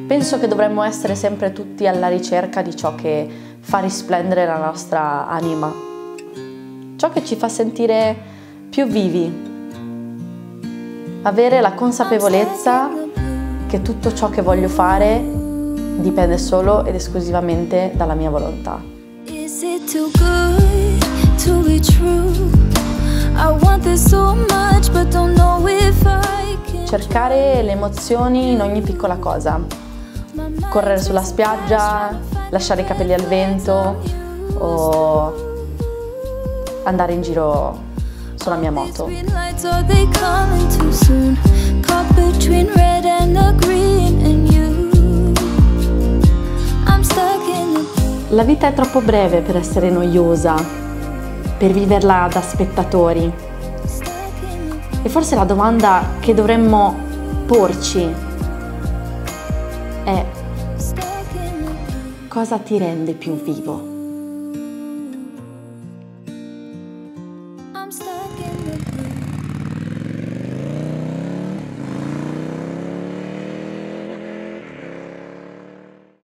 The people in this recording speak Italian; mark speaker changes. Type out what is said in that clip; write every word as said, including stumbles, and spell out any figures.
Speaker 1: Penso che dovremmo essere sempre tutti alla ricerca di ciò che fa risplendere la nostra anima, ciò che ci fa sentire più vivi, avere la consapevolezza che tutto ciò che voglio fare dipende solo ed esclusivamente dalla mia volontà. Cercare le emozioni in ogni piccola cosa, correre sulla spiaggia, lasciare i capelli al vento o andare in giro sulla mia moto. La vita è troppo breve per essere noiosa, per viverla da spettatori. E forse la domanda che dovremmo porci è: cosa ti rende più vivo?
Speaker 2: I'm stuck in the